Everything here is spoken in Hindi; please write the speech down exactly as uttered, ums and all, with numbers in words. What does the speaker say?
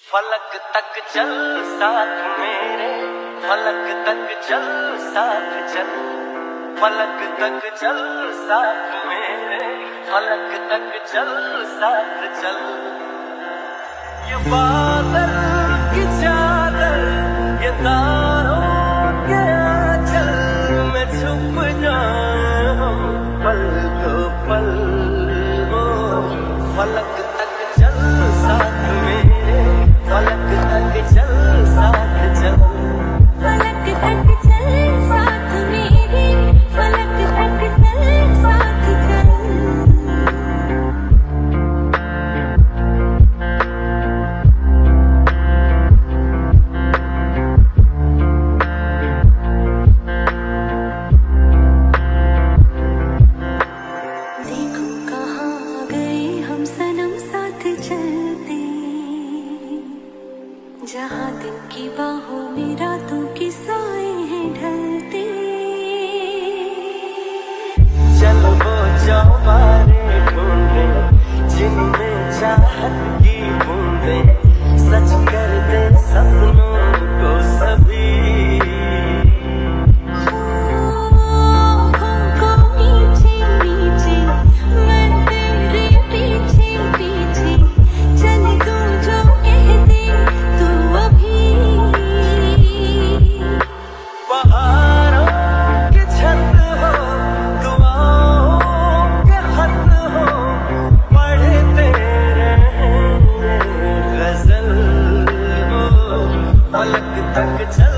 फलक तक चल साथ मेरे, फलक तक चल साथ चल, फलक तक चल साथ मेरे, फलक तक चल साथ चल। ये बादल की चादर, ये तारों के आंचल में छुप जाए हम पल दो पल। हो फलक तक चल साथ मेरे, फलक तक चल साथ चल, फलक तक चल साथ मेरे, फलक तक चल साथ चल। देखो कहाँ गए हम सनम साथ चलते, जहाँ दिन की बाहों में रातों के साए हैं ढलते। चल वो चौबारे ढूंढे जिनमें चाहत की बूंदे, सच कर दे सपनों को सभी। आँखों को नीचे नीचे मैं तेरे पीछे पीछे, चल तू जो कहते तू अभी। बहारों के छंद हो, दुआओं के खत हो, पढ़ते रहेंगे गजल। हो फलक तक चल